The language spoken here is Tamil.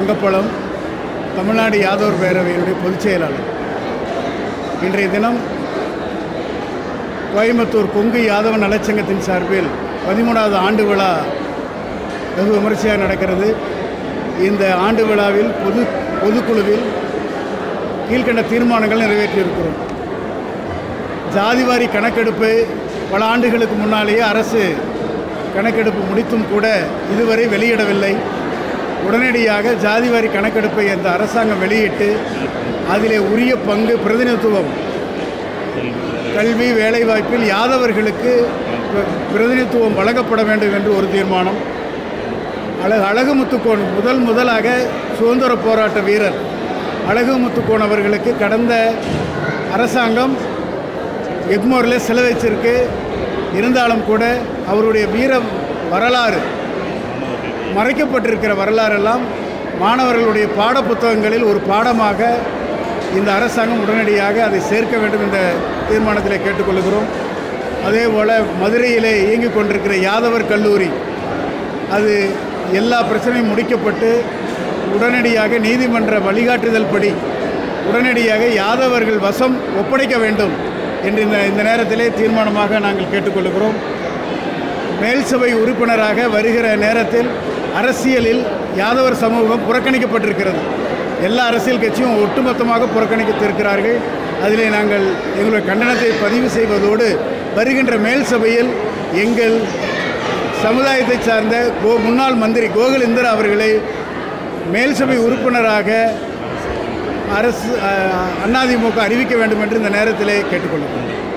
தங்கப்பழம், தமிழ்நாடு யாதவர் பேரவையினுடைய பொதுச் செயலாளர். இன்றைய தினம் கோயம்புத்தூர் கொங்கு யாதவ நலச்சங்கத்தின் சார்பில் 13வது ஆண்டு விழா வெகு விமர்சையாக நடக்கிறது. இந்த ஆண்டு விழாவில் பொதுக்குழுவில் கீழ்கண்ட தீர்மானங்கள் நிறைவேற்றியிருக்கிறோம். ஜாதிவாரி கணக்கெடுப்பு பல ஆண்டுகளுக்கு முன்னாலேயே அரசு கணக்கெடுப்பு முடித்தும் கூட இதுவரை வெளியிடவில்லை. உடனடியாக ஜாதிவாரி கணக்கெடுப்பை இந்த அரசாங்கம் வெளியிட்டு அதிலே உரிய பங்கு பிரதிநிதித்துவம் கல்வி வேலைவாய்ப்பில் யாதவர்களுக்கு பிரதிநிதித்துவம் வழங்கப்பட வேண்டும் என்று ஒரு தீர்மானம். அழகு முத்துக்கோன் முதலாக சுதந்திர போராட்ட வீரர் அழகு முத்துக்கோன் அவர்களுக்கு கடந்த அரசாங்கம் எக்மோரில் செலவழிச்சிருக்கு. இருந்தாலும் கூட அவருடைய வீர வரலாறு மறைக்கப்பட்டிருக்கிற வரலாறெல்லாம் மாணவர்களுடைய பாட புத்தகங்களில் ஒரு பாடமாக இந்த அரசாங்கம் உடனடியாக அதை சேர்க்க வேண்டும் என்ற தீர்மானத்தில் கேட்டுக்கொள்கிறோம். அதே போல் மதுரையிலே இயங்கிக் கொண்டிருக்கிற யாதவர் கல்லூரி அது எல்லா பிரச்சனையும் முடிக்கப்பட்டு உடனடியாக நீதிமன்ற வழிகாட்டுதல் படி உடனடியாக யாதவர்கள் வசம் ஒப்படைக்க வேண்டும் என்று இந்த நேரத்திலே தீர்மானமாக நாங்கள் கேட்டுக்கொள்கிறோம். மேல் சபை உறுப்பினராக வருகிற நேரத்தில் அரசியலில் யாதவர் சமூகம் புறக்கணிக்கப்பட்டிருக்கிறது. எல்லா அரசியல் கட்சியும் ஒட்டுமொத்தமாக புறக்கணித்திருக்கிறார்கள். அதிலே நாங்கள் எங்களுடைய கண்டனத்தை பதிவு செய்வதோடு வருகின்ற மேல் சபையில் எங்கள் சமுதாயத்தை சார்ந்த முன்னாள் மந்திரி கோகுலேந்தர் அவர்களை மேல் சபை உறுப்பினராக அரசு அதிமுக அறிவிக்க வேண்டும் என்று இந்த நேரத்திலே கேட்டுக்கொள்கிறோம்.